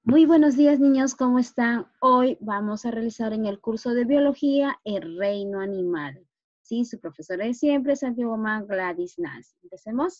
Muy buenos días, niños, ¿cómo están? Hoy vamos a realizar en el curso de biología el reino animal. Sí, su profesora de siempre, Santiago Man Gladys Nancy. Empecemos.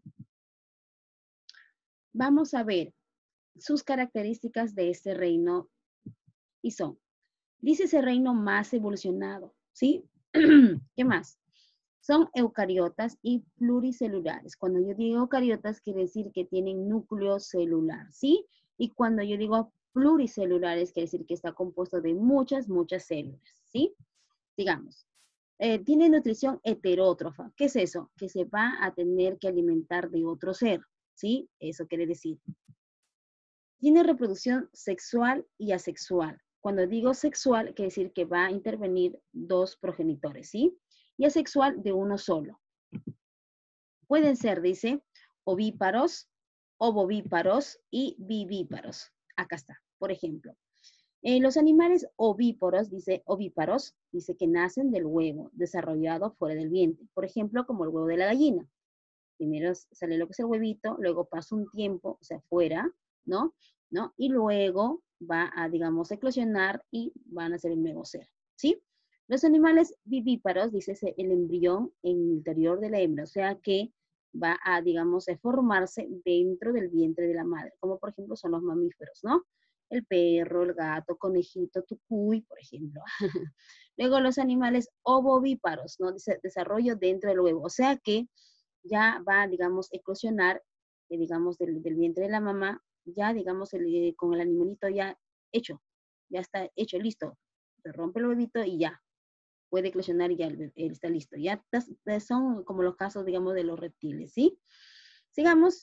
Vamos a ver sus características de este reino y son, dice ese reino más evolucionado, ¿sí? ¿Qué más? Son eucariotas y pluricelulares. Cuando yo digo eucariotas, quiere decir que tienen núcleo celular, ¿sí? Y cuando yo digo pluricelulares, quiere decir que está compuesto de muchas células, ¿sí? Digamos, tiene nutrición heterótrofa. ¿Qué es eso? Que se va a tener que alimentar de otro ser, ¿sí? Eso quiere decir. Tiene reproducción sexual y asexual. Cuando digo sexual, quiere decir que va a intervenir dos progenitores, ¿sí? Y asexual de uno solo. Pueden ser, dice, ovíparos, ovovíparos y vivíparos. Acá está, por ejemplo. Los animales ovíparos, dice que nacen del huevo desarrollado fuera del vientre. Por ejemplo, como el huevo de la gallina. Primero sale lo que es el huevito, luego pasa un tiempo, o sea, fuera, ¿no? Y luego va a, digamos, eclosionar y van a ser el nuevo ser, ¿sí? Los animales vivíparos, dice el embrión en el interior de la hembra, o sea que va a, digamos, a formarse dentro del vientre de la madre, como por ejemplo son los mamíferos, ¿no? El perro, el gato, conejito, tucuy, por ejemplo. Luego los animales ovovíparos, ¿no? Dice desarrollo dentro del huevo, o sea que ya va, digamos, eclosionar, digamos, del vientre de la mamá, ya, digamos, con el animalito ya hecho, ya está hecho, listo. Se rompe el huevito y ya, puede eclosionar y ya él está listo. Ya son como los casos, digamos, de los reptiles, ¿sí? Sigamos.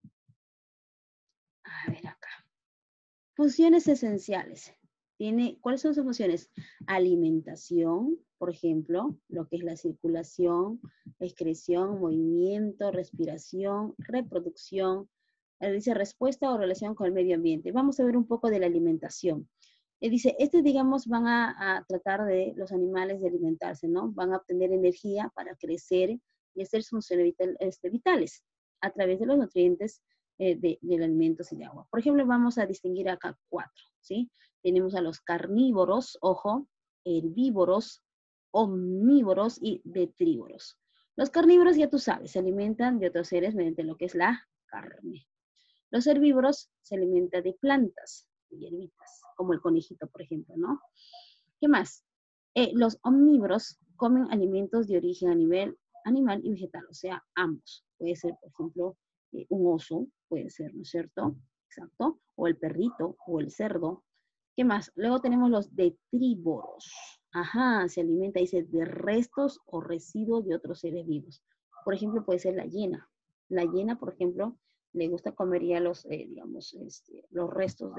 A ver acá. Funciones esenciales. ¿Cuáles son sus funciones? Alimentación, por ejemplo, lo que es la circulación, excreción, movimiento, respiración, reproducción, dice respuesta o relación con el medio ambiente. Vamos a ver un poco de la alimentación. Dice, digamos, van a tratar de los animales de alimentarse, ¿no? Van a obtener energía para crecer y hacer sus funciones vitales a través de los nutrientes de alimentos y de agua. Por ejemplo, vamos a distinguir acá 4, ¿sí? Tenemos a los carnívoros, ojo, herbívoros, omnívoros y detrívoros. Los carnívoros, ya tú sabes, se alimentan de otros seres mediante lo que es la carne. Los herbívoros se alimentan de plantas, de hierbitas, como el conejito, por ejemplo, ¿no? ¿Qué más? Los omnívoros comen alimentos de origen a nivel animal y vegetal, o sea, ambos. Puede ser, por ejemplo, un oso, puede ser, ¿no es cierto? Exacto. O el perrito, o el cerdo. ¿Qué más? Luego tenemos los detrívoros. Ajá, se alimenta, dice, de restos o residuos de otros seres vivos. Por ejemplo, puede ser la hiena. La hiena, por ejemplo, le gusta comer ya los, digamos, los restos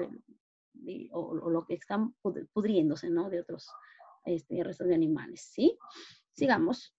o lo que están pudriéndose, ¿no? De otros restos de animales, ¿sí? Sigamos.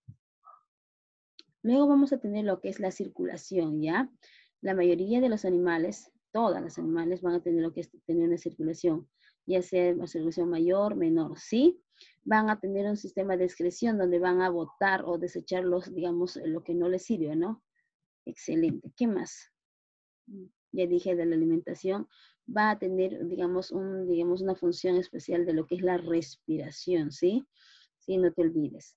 Luego vamos a tener lo que es la circulación, ¿ya? La mayoría de los animales, todos los animales van a tener lo que es tener una circulación, ya sea una circulación mayor, menor, ¿sí? Van a tener un sistema de excreción donde van a botar o desechar digamos, lo que no les sirve, ¿no? Excelente. ¿Qué más? Ya dije de la alimentación, va a tener, digamos, una función especial de lo que es la respiración, ¿sí? Sí, no te olvides.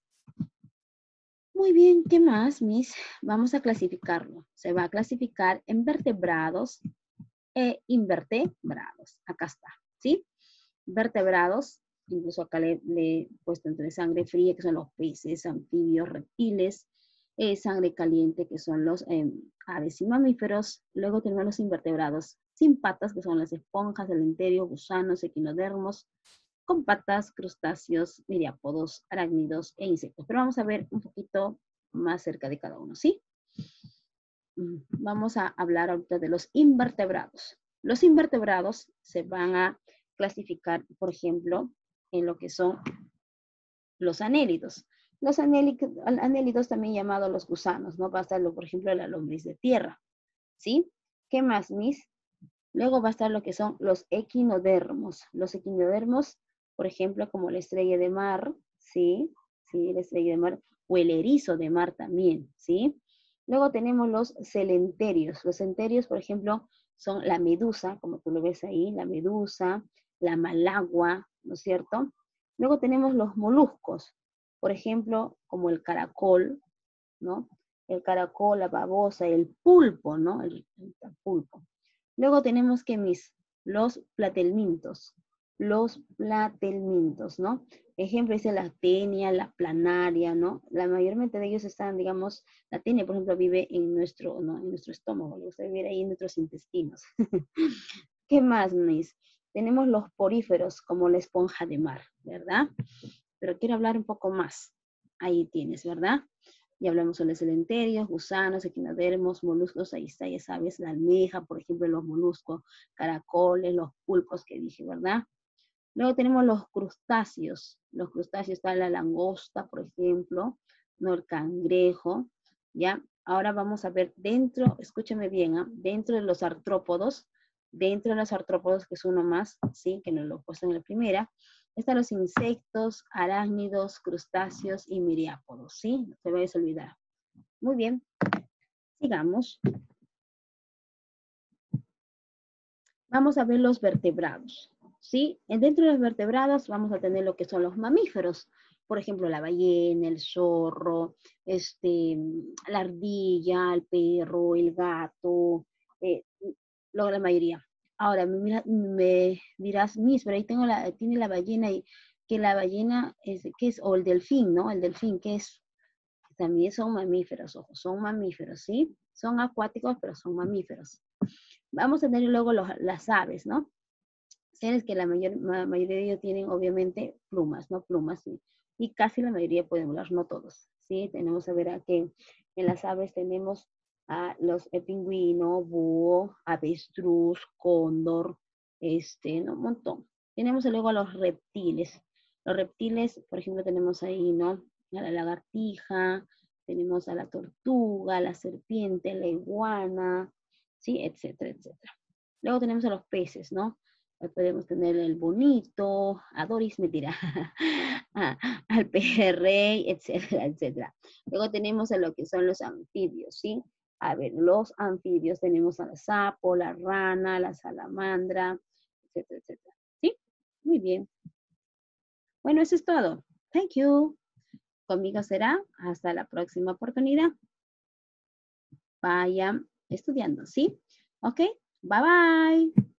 Muy bien, ¿qué más, Miss? Vamos a clasificarlo. Se va a clasificar en vertebrados e invertebrados. Acá está, ¿sí? Vertebrados, incluso acá le he puesto entre sangre fría, que son los peces, anfibios, reptiles, sangre caliente, que son los aves y mamíferos. Luego tenemos los invertebrados sin patas, que son las esponjas, el enterio, gusanos, equinodermos, con patas, crustáceos, miriápodos, arácnidos e insectos. Pero vamos a ver un poquito más cerca de cada uno, ¿sí? Vamos a hablar ahorita de los invertebrados. Los invertebrados se van a clasificar, por ejemplo, en lo que son los anélidos. Los anélidos también llamados los gusanos, ¿no? Va a estar, por ejemplo, la lombriz de tierra, ¿sí? ¿Qué más, Miss? Luego va a estar lo que son los equinodermos. Los equinodermos, por ejemplo, como la estrella de mar, ¿sí? Sí, la estrella de mar, o el erizo de mar también, ¿sí? Luego tenemos los celenterios. Los centerios, por ejemplo, son la medusa, como tú lo ves ahí, la medusa, la malagua, ¿no es cierto? Luego tenemos los moluscos, por ejemplo, como el caracol, ¿no? El caracol, la babosa, el pulpo, ¿no? El pulpo. Luego tenemos que los platelmintos, ¿no? Ejemplo, dice la tenia, la planaria, ¿no? La mayormente de ellos están, digamos, la tenia, por ejemplo, vive en nuestro, ¿no? En nuestro estómago, le gusta vivir ahí en nuestros intestinos. ¿Qué más, mis? Tenemos los poríferos, como la esponja de mar, ¿verdad? Pero quiero hablar un poco más. Ahí tienes, ¿verdad? Ya hablamos sobre celenterios, gusanos, equinodermos, moluscos, ahí está, ya sabes, la almeja, por ejemplo, los moluscos, caracoles, los pulpos que dije, ¿verdad? Luego tenemos los crustáceos. Los crustáceos está la langosta, por ejemplo, no el cangrejo, ¿ya? Ahora vamos a ver dentro, escúchame bien, ¿ah? Dentro de los artrópodos, que es uno más, ¿sí? Que nos lo he puesto en la primera, están los insectos, arácnidos, crustáceos y miriápodos, ¿sí? No te vayas a olvidar. Muy bien, sigamos. Vamos a ver los vertebrados, ¿sí? Dentro de los vertebrados vamos a tener lo que son los mamíferos. Por ejemplo, la ballena, el zorro, la ardilla, el perro, el gato, la mayoría. Ahora, me dirás, Miss, pero ahí tiene la ballena, y que la ballena ¿qué es? O el delfín, ¿no? El delfín, ¿qué es? También son mamíferos, ojo, son mamíferos, ¿sí? Son acuáticos, pero son mamíferos. Vamos a tener luego las aves, ¿no? Seres que la mayoría de ellos tienen obviamente plumas, ¿no? Plumas, sí. Y casi la mayoría pueden volar, no todos, ¿sí? Tenemos a ver que en las aves tenemos a los pingüino, búho, avestruz, cóndor, ¿no? Un montón. Tenemos luego a los reptiles. Los reptiles, por ejemplo, tenemos ahí, ¿no? A la lagartija, tenemos a la tortuga, la serpiente, la iguana, ¿sí? Etcétera, etcétera. Luego tenemos a los peces, ¿no? Podemos tener el bonito, a Doris, mentira, al pejerrey, etcétera, etcétera. Luego tenemos a lo que son los anfibios, ¿sí? A ver, los anfibios tenemos al sapo, la rana, la salamandra, etcétera, etcétera. ¿Sí? Muy bien. Bueno, eso es todo. Thank you. Conmigo será hasta la próxima oportunidad. Vayan estudiando, ¿sí? Ok, bye bye.